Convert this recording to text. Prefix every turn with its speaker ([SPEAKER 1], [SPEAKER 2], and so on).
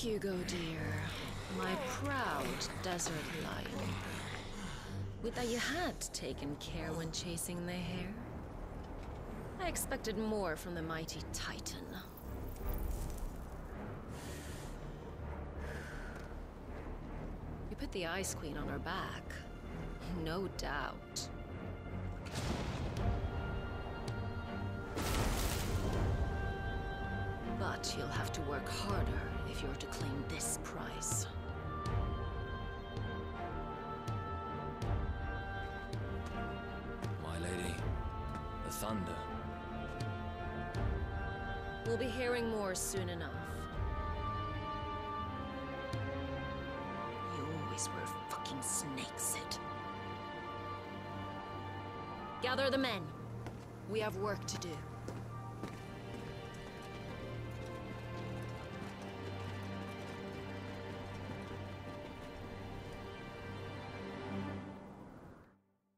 [SPEAKER 1] Hugo, dear. My proud desert lion. Would that you had taken care when chasing the hare. I expected more from the mighty Titan. You put the Ice Queen on her back. No doubt. But you'll have to work harder if you're to claim this prize.
[SPEAKER 2] My lady, the thunder.
[SPEAKER 1] We'll be hearing more soon enough. You always were a fucking snake, Sid. Gather the men. We have work to do.